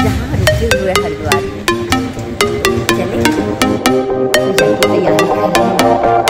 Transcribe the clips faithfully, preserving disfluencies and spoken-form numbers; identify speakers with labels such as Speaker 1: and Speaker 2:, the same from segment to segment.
Speaker 1: जहाँ रुके हुए हरिद्वार में। चले पूजा की तैयारी कर रहे हैं।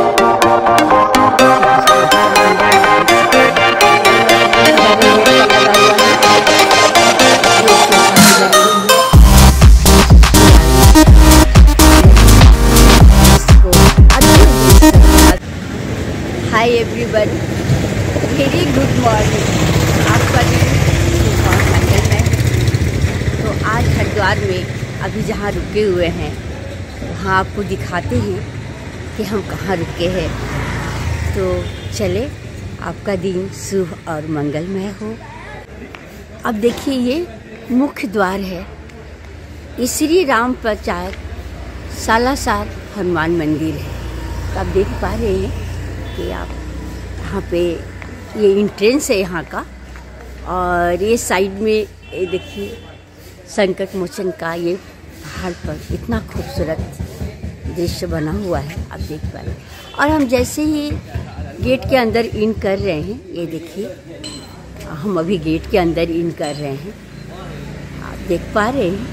Speaker 1: Hi everyone, very good morning. आपका दिन शुभ और मंगलमय। तो आज हरिद्वार में अभी जहाँ रुके हुए हैं वहाँ आपको दिखाते हैं कि हम कहाँ रुके हैं। तो चले, आपका दिन शुभ और मंगलमय हो। अब देखिए, ये मुख्य द्वार है। ये श्री राम प्रचार सालासर हनुमान मंदिर है। तो आप देख पा रहे हैं कि आप यहाँ पे ये एंट्रेंस है यहाँ का, और ये साइड में ये देखिए संकट मोचन का ये पहाड़ पर इतना खूबसूरत दृश्य बना हुआ है, आप देख पा रहे हैं। और हम जैसे ही गेट के अंदर इन कर रहे हैं, ये देखिए हम अभी गेट के अंदर इन कर रहे हैं, आप देख पा रहे हैं।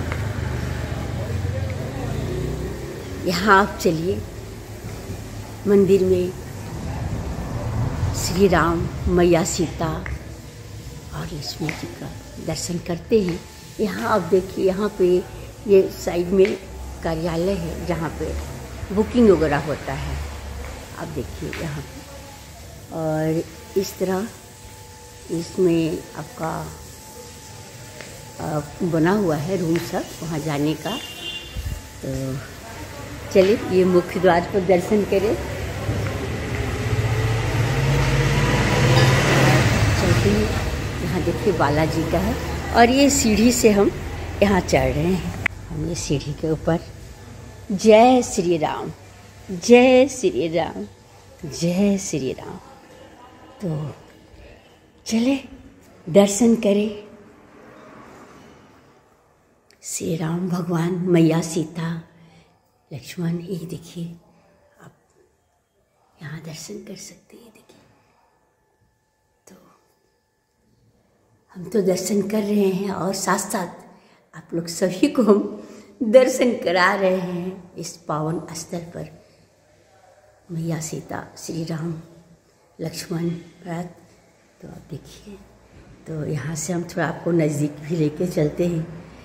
Speaker 1: यहाँ आप चलिए, मंदिर में श्री राम, मैया सीता और लक्ष्मण जी का दर्शन करते हैं। यहाँ आप देखिए, यहाँ पे ये साइड में कार्यालय है जहाँ पे बुकिंग वगैरह होता है, आप देखिए यहाँ पे। और इस तरह इसमें आपका बना हुआ है रूम सब वहाँ जाने का। तो चलिए ये मुख्य द्वार पर दर्शन करें। चलते हैं, यहाँ देखिए बालाजी का है, और ये सीढ़ी से हम यहाँ चढ़ रहे हैं। हम ये सीढ़ी के ऊपर जय श्री राम, जय श्री राम, जय श्री राम। तो चले दर्शन करें। श्री राम भगवान, मैया सीता, लक्ष्मण, ये देखिए आप यहाँ दर्शन कर सकते हैं। देखिए, तो हम तो दर्शन कर रहे हैं और साथ साथ आप लोग सभी को हम दर्शन करा रहे हैं इस पावन स्थल पर। मैया सीता, श्री राम, लक्ष्मण, भरत। तो आप देखिए, तो यहाँ से हम थोड़ा आपको नज़दीक भी लेके चलते हैं।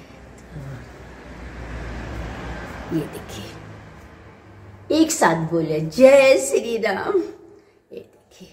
Speaker 1: तो ये देखिए, एक साथ बोले जय श्री राम। ये देखिए,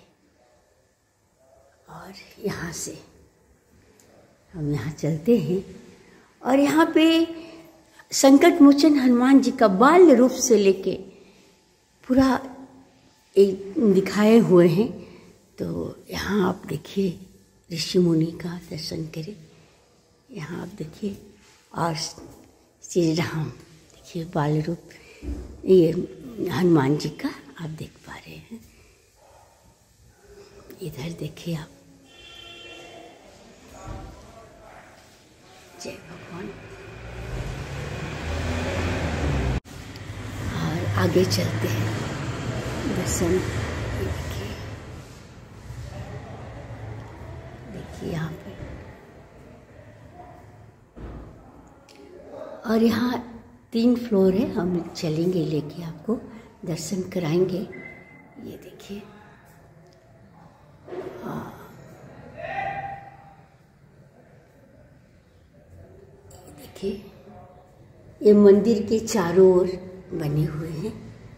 Speaker 1: और यहाँ से हम यहाँ चलते हैं, और यहाँ पे संकट मोचन हनुमान जी का बाल रूप से लेके पूरा एक दिखाए हुए हैं। तो यहाँ आप देखिए, ऋषि मुनि का दर्शन करें। यहाँ आप देखिए, और श्री राम देखिए बाल रूप, ये हनुमान जी का आप देख पा रहे हैं। इधर देखिए आप, जय भगवान। और आगे चलते हैं, दर्शन देखिए, देखिए यहाँ पे। और यहाँ तीन फ्लोर है, हम चलेंगे लेके आपको दर्शन कराएंगे। ये देखिए, हाँ देखिए, ये मंदिर के चारों ओर बने हुए हैं।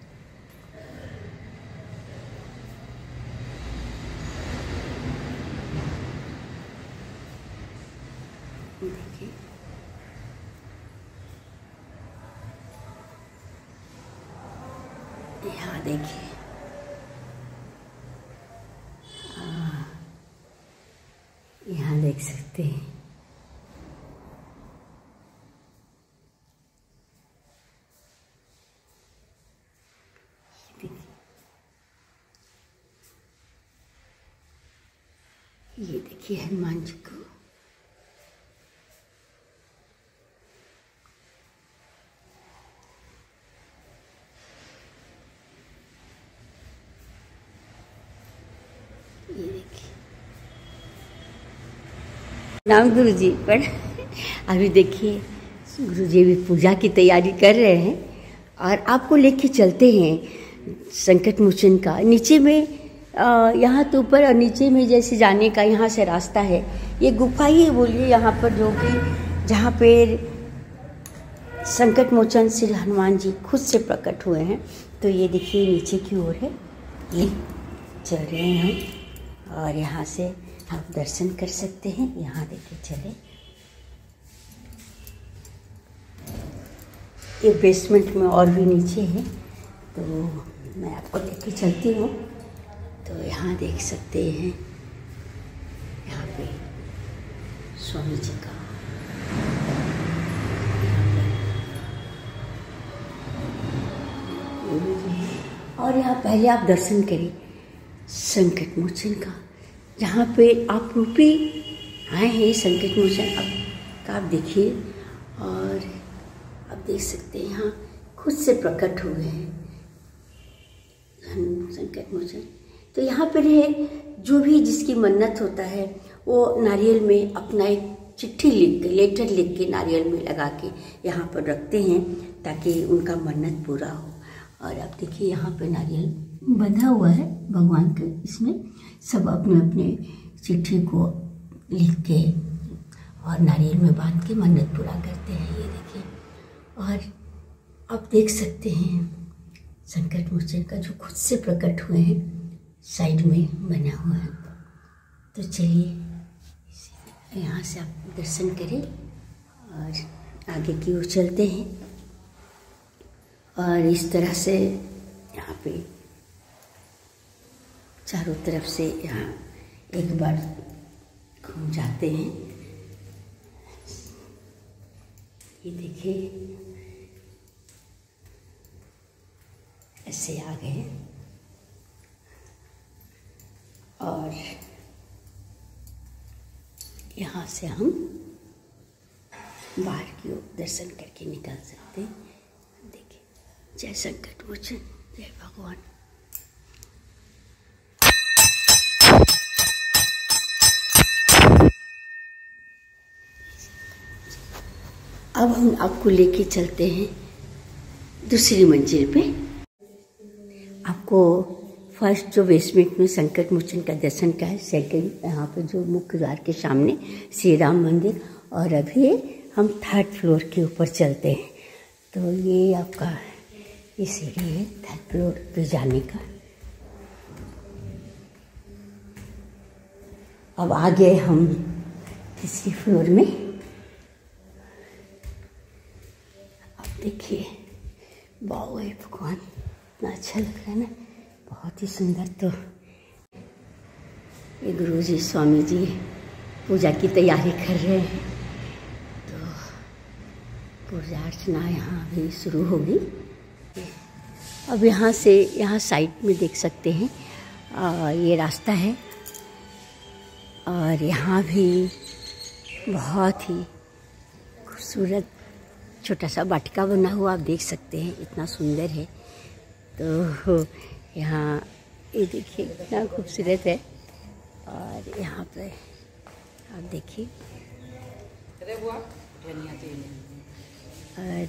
Speaker 1: देखिए, यहाँ देखिए, यहाँ देख सकते हैं। ये देखिए हनुमान जी को। ये देखिए, नाम गुरु जी पर अभी देखिए गुरुजी भी पूजा की तैयारी कर रहे हैं और आपको लेके चलते हैं संकट मोचन का। नीचे में यहाँ तो ऊपर और नीचे में जैसे जाने का यहाँ से रास्ता है। ये गुफा ही बोलिए यहाँ पर, जो कि जहाँ पे संकट मोचन श्री हनुमान जी खुद से प्रकट हुए हैं। तो ये देखिए नीचे की ओर है, ये चल रहे हैं हम और यहाँ से आप दर्शन कर सकते हैं। यहाँ देखिए चले, ये बेसमेंट में और भी नीचे है, तो मैं आपको लेके चलती हूँ। तो यहाँ देख सकते हैं, यहाँ पे स्वामी जी का और यहाँ पहले आप दर्शन करें संकट मोचन का, जहाँ पे आप रूपी आए हैं संकट मोचन। अब का आप देखिए और आप देख सकते हैं यहाँ खुद से प्रकट हुए हैं संकट मोचन। तो यहाँ पर है, जो भी जिसकी मन्नत होता है वो नारियल में अपना एक चिट्ठी लिख के, लेटर लिख के नारियल में लगा के यहाँ पर रखते हैं ताकि उनका मन्नत पूरा हो। और अब देखिए यहाँ पे नारियल बंधा हुआ है भगवान के, इसमें सब अपने अपने चिट्ठी को लिख के और नारियल में बांध के मन्नत पूरा करते हैं। ये देखिए, और आप देख सकते हैं संकट मोचन का जो खुद से प्रकट हुए हैं, साइड में बना हुआ है। तो चलिए यहाँ से आप दर्शन करें और आगे की ओर चलते हैं। और इस तरह से यहाँ पे चारों तरफ से यहाँ एक बार घूम जाते हैं। ये देखिए ऐसे आ गए और यहाँ से हम बाहर की ओर दर्शन करके निकल सकते हैं। देखिए, जय संकट मोचन, जय भगवान। अब हम आपको लेके चलते हैं दूसरी मंजिल पे। आपको फर्स्ट जो बेसमेंट में संकट मोचन का दर्शन का है, सेकंड यहाँ पे जो मुख्य द्वार के सामने श्री राम मंदिर, और अभी हम थर्ड फ्लोर के ऊपर चलते हैं। तो ये आपका ये सीढ़ी है थर्ड फ्लोर पे जाने का। अब आ गए हम तीसरी फ्लोर में। अब देखिए, वाह भगवान, इतना अच्छा लग रहा है ना, बहुत ही सुंदर। तो ये गुरुजी स्वामी जी पूजा की तैयारी कर रहे हैं, तो पूजा अर्चना यहाँ भी शुरू होगी। अब यहाँ से यहाँ साइड में देख सकते हैं आ, ये रास्ता है और यहाँ भी बहुत ही खूबसूरत छोटा सा वाटिका बना हुआ आप देख सकते हैं, इतना सुंदर है। तो यहाँ ये देखिए कितना खूबसूरत है। और यहाँ पे आप देखिए, और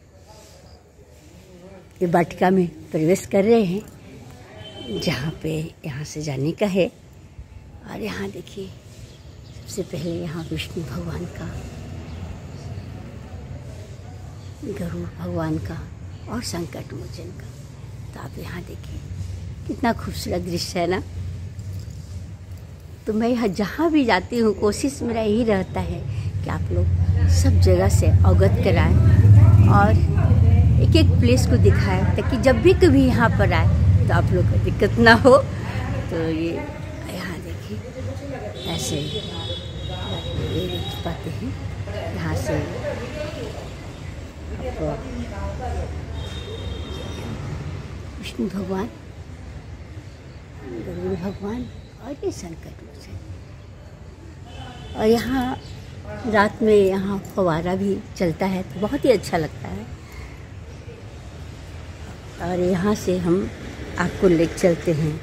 Speaker 1: ये वाटिका में प्रवेश कर रहे हैं जहाँ पे यहाँ से जाने का है। और यहाँ देखिए, सबसे पहले यहाँ विष्णु भगवान का, गरुड़ भगवान का और संकट मोचन का। तो आप यहाँ देखिए कितना खूबसूरत दृश्य है ना। तो मैं यहाँ जहाँ भी जाती हूँ कोशिश मेरा यही रहता है कि आप लोग सब जगह से अवगत कराएं और एक एक प्लेस को दिखाएं, ताकि जब भी कभी यहाँ पर आए तो आप लोग को दिक्कत ना हो। तो ये यहाँ देखिए ऐसे ये देख पाते हैं, यहाँ से आपको विष्णु भगवान, गरुड़ भगवान और ये संकट मोचन। और यहाँ रात में यहाँ फव्वारा भी चलता है तो बहुत ही अच्छा लगता है। और यहाँ से हम आपको ले चलते हैं,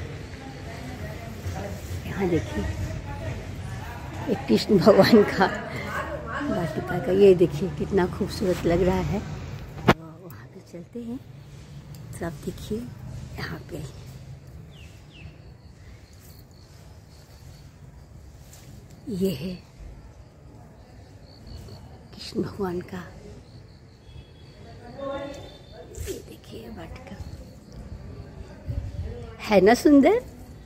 Speaker 1: यहाँ देखिए एक कृष्ण भगवान का वाटिका का ये देखिए कितना खूबसूरत लग रहा है। तो वहाँ पे चलते हैं, तो आप देखिए यहाँ पे ये है कृष्ण भगवान का, ये देखिए वाटिका है ना सुंदर।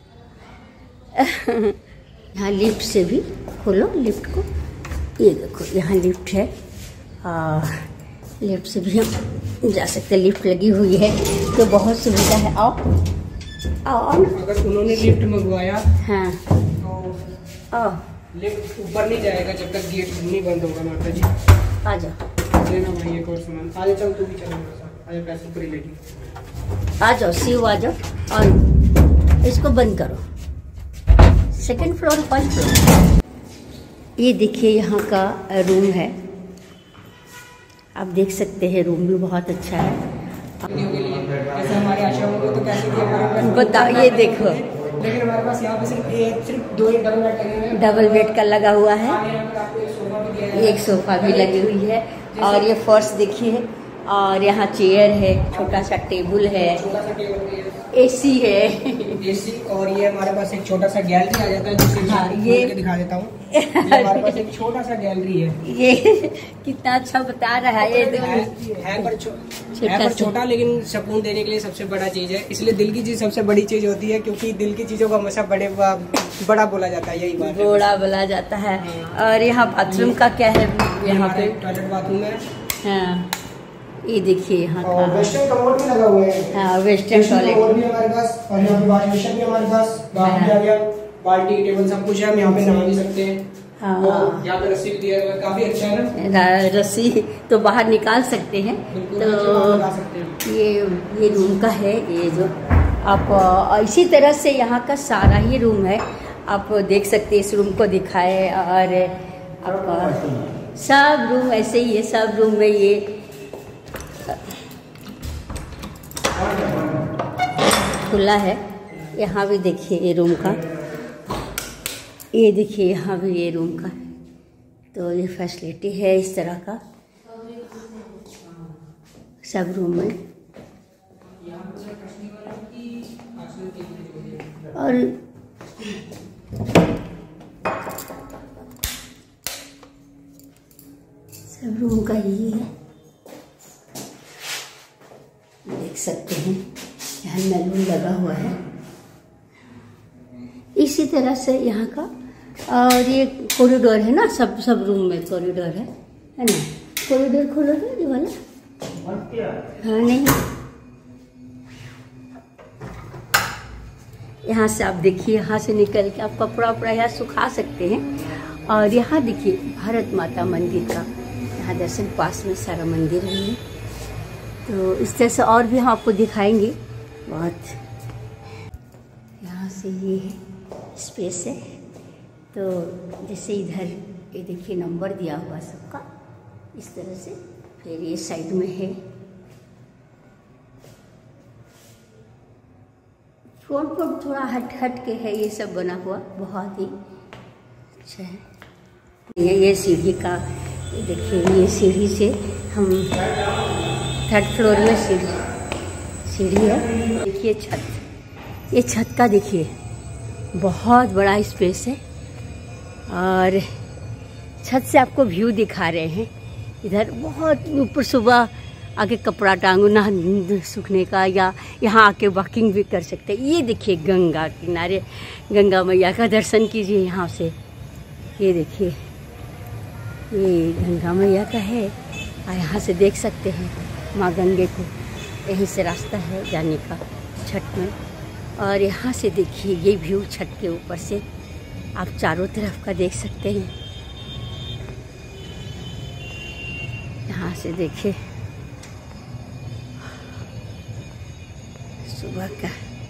Speaker 1: यहाँ लिफ्ट से भी खोलो लिफ्ट को, ये देखो यहाँ लिफ्ट है, और लिफ्ट से भी हम जा सकते हैं। लिफ्ट लगी हुई है तो बहुत सुविधा है। आओ आओ,
Speaker 2: अगर उन्होंने लिफ्ट मंगवाया
Speaker 1: हाँ
Speaker 2: तो
Speaker 1: आओ,
Speaker 2: लिफ्ट ऊपर नहीं जाएगा जब तक गेट नहीं बंद होगा। माता जी
Speaker 1: आ जाओ,
Speaker 2: लेना भाई एक और सामान। आजा चल, तू भी चल मेरे साथ, आजा पैसे पूरी लेगी।
Speaker 1: आ जाओ शिव, आ जाओ और इसको बंद करो। Second floor, first floor. ये देखिए यहाँ का रूम है, आप देख सकते हैं रूम भी बहुत अच्छा है।
Speaker 2: ऐसे हमारे आश्रम में तो कैसे दिया
Speaker 1: बताओ, ये देखो,
Speaker 2: लेकिन हमारे पास यहाँ पे सिर्फ एक सिर्फ दो ही डबल बेड लगे हैं।
Speaker 1: डबल बेड का लगा हुआ है,
Speaker 2: सोफा भी दिया है,
Speaker 1: एक सोफा भी लगी हुई है, और ये फर्श देखिए, और यहाँ चेयर है, छोटा सा टेबल है,
Speaker 2: छोटा सा टेबल भी है,
Speaker 1: एसी है,
Speaker 2: एसी। और ये हमारे पास एक छोटा सा गैलरी आ जाता है, जिसे
Speaker 1: हाँ,
Speaker 2: मैं
Speaker 1: ये
Speaker 2: ये दिखा देता हूँ। ये हमारे पास एक छोटा सा गैलरी है।
Speaker 1: ये कितना अच्छा बता रहा है। ये
Speaker 2: है, है पर छो, है पर छोटा, लेकिन सुकून देने के लिए सबसे बड़ा चीज है। इसलिए दिल की चीज सबसे बड़ी चीज होती है, क्योंकि दिल की चीजों को हमेशा बड़े बड़ा बोला जाता है, यही बात है,
Speaker 1: बड़ा बोला जाता है। और यहाँ बाथरूम का क्या है, यहाँ पे
Speaker 2: टॉयलेट बाथरूम है।
Speaker 1: हाँ, ये देखिए यहाँ का
Speaker 2: वेस्टर्न कमोड भी लगा हुआ है।
Speaker 1: हाँ, वेस्टर्न टॉयलेट
Speaker 2: भी हमारे पास, और यहाँ पे वॉश बेसिन भी हमारे पास, बाथरूम आ गया, बाल्टी टेबल सब कुछ है। हम यहाँ पे नहा भी सकते हैं।
Speaker 1: हाँ,
Speaker 2: यहाँ पे रस्सी भी दिया हुआ है, काफी अच्छा है ना।
Speaker 1: रस्सी तो बाहर निकाल सकते हैं। तो ये ये रूम का है, ये जो आप इसी तरह से यहाँ का सारा ही रूम है, आप देख सकते हैं। इस रूम को दिखाए, और आप सब रूम ऐसे ही है, सब रूम में ये खुला है। यहाँ भी देखिए ये रूम का, ये देखिए यहाँ भी ये रूम का, तो ये फैसिलिटी है इस तरह का सब रूम में। और सब रूम का ही है, देख सकते हैं। यहाँ नल लगा हुआ है इसी तरह से यहाँ का। और ये कॉरिडोर है ना, सब सब रूम में कॉरिडोर है है ना। कॉरिडोर खोलो ना ये वाला, हाँ नहीं, यहाँ से आप देखिए, यहाँ से निकल के आप कपड़ा वपड़ा यहाँ सुखा सकते हैं। और यहाँ देखिए भारत माता मंदिर का यहाँ दर्शन, पास में सारा मंदिर भी है। तो इस तरह से और भी हम आपको दिखाएंगे बहुत। यहाँ से ये स्पेस है, तो जैसे इधर ये देखिए नंबर दिया हुआ सबका इस तरह से। फिर ये साइड में है फ्रंट पर थोड़ा हट हट के है ये सब बना हुआ, बहुत ही अच्छा है। ये ये सीढ़ी का, ये देखिए ये सीढ़ी से हम थर्ड फ्लोर में सीढ़ी सीढ़ी है। देखिए छत, ये छत का देखिए बहुत बड़ा स्पेस है, और छत से आपको व्यू दिखा रहे हैं। इधर बहुत ऊपर सुबह आके कपड़ा टांगो ना सूखने का, या यहाँ आके वॉकिंग भी कर सकते हैं। ये देखिए गंगा किनारे गंगा मैया का दर्शन कीजिए यहाँ से। ये देखिए ये गंगा मैया का है, और यहाँ से देख सकते हैं माँ गंगे को। यहीं से रास्ता है जाने का छत में। और यहाँ से देखिए ये व्यू छत के ऊपर से आप चारों तरफ का देख सकते हैं। यहाँ से देखिए सुबह का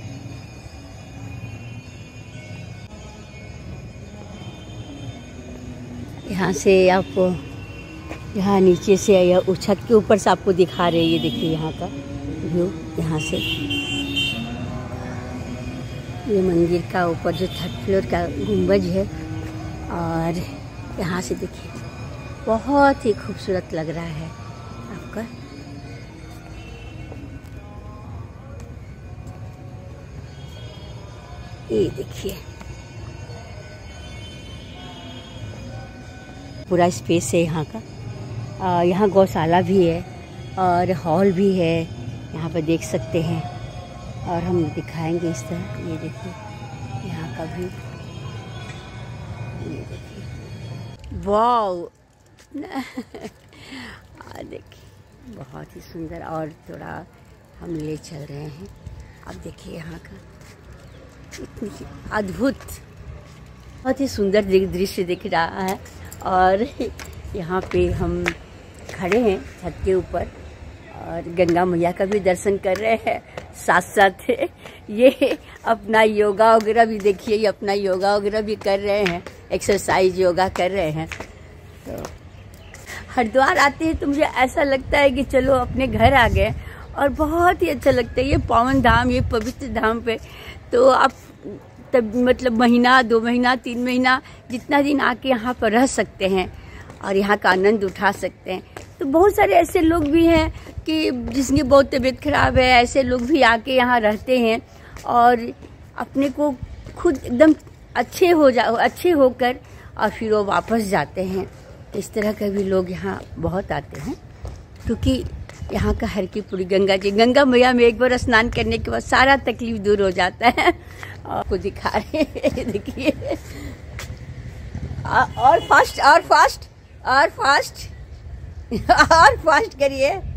Speaker 1: यहाँ से आपको, यहाँ नीचे से या छत के ऊपर से आपको दिखा रहे हैं। ये देखिए यहाँ का व्यू, यहाँ से ये मंदिर का ऊपर जो थर्ड फ्लोर का गुंबज है, और यहाँ से देखिए बहुत ही खूबसूरत लग रहा है आपका। ये देखिए पूरा स्पेस है यहाँ का। आ, यहाँ गौशाला भी है और हॉल भी है, यहाँ पर देख सकते हैं। और हम दिखाएंगे इस तरह, ये देखिए यहाँ का भी, ये देखिए वाव देखिए बहुत ही सुंदर। और थोड़ा हम ले चल रहे हैं, अब देखिए यहाँ का इतनी अद्भुत बहुत ही सुंदर दृश्य दिख रहा है। और यहाँ पे हम खड़े हैं छत के ऊपर और गंगा मैया का भी दर्शन कर रहे हैं, साथ साथ ये अपना योगा वगैरह भी देखिए, ये अपना योगा वगैरह भी कर रहे हैं, एक्सरसाइज योगा कर रहे हैं। तो हरिद्वार आते हैं तो मुझे ऐसा लगता है कि चलो अपने घर आ गए, और बहुत ही अच्छा लगता है ये पावन धाम, ये पवित्र धाम पे। तो आप तब मतलब महीना दो महीना तीन महीना जितना दिन आके यहाँ पर रह सकते हैं और यहाँ का आनंद उठा सकते हैं। तो बहुत सारे ऐसे लोग भी हैं कि जिसकी बहुत तबीयत खराब है, ऐसे लोग भी आके यहाँ रहते हैं और अपने को खुद एकदम अच्छे हो जा अच्छे होकर और फिर वो वापस जाते हैं। इस तरह के भी लोग यहाँ बहुत आते हैं, क्योंकि यहाँ का हर की पूरी गंगा जी गंगा मैया में एक बार स्नान करने के बाद सारा तकलीफ दूर हो जाता है। आपको दिखा रहे हैं देखिए, और फास्ट और फास्ट और फास्ट और फास्ट करिए।